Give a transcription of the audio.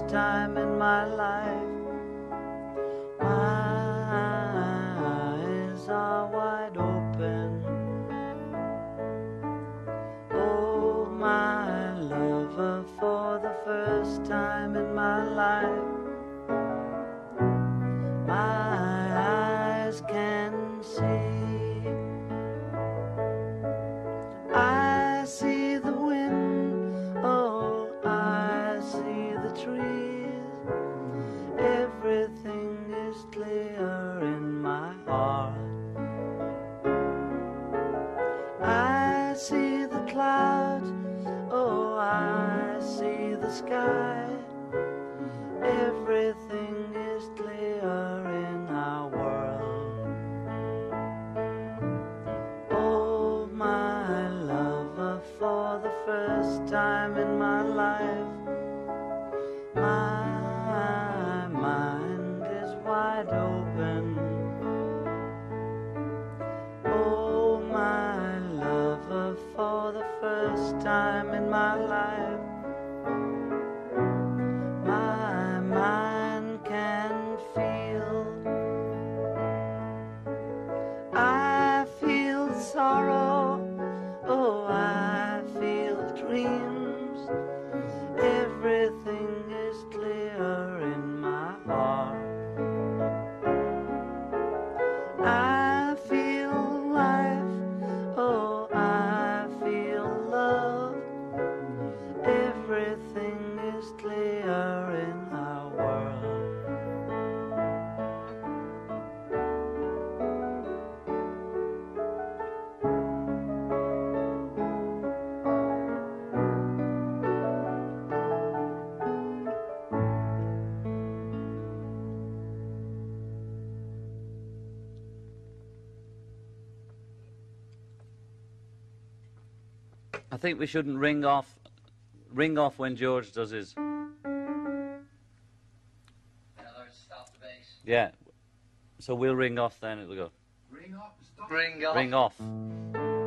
time in my life. My eyes are wide open. Oh, my lover, for the first time in my life. My eyes can see. I see the wind, oh, I see the trees. Everything is clear in my heart. I see the clouds, oh, I see the sky. Everything is clear in our world. Oh, my lover, for the first time in my life, my mind is wide open. Oh, my lover, for the first time in my life, my mind can feel. I feel sorrow, oh, I feel dreams. Everything is clear in my heart. I feel life, oh, I feel love. Everything is clear in our world. I think we shouldn't ring off when George does his. In other words, stop the bass. Yeah. So we'll ring off then, it'll go. Ring up, stop. Ring off. Ring off.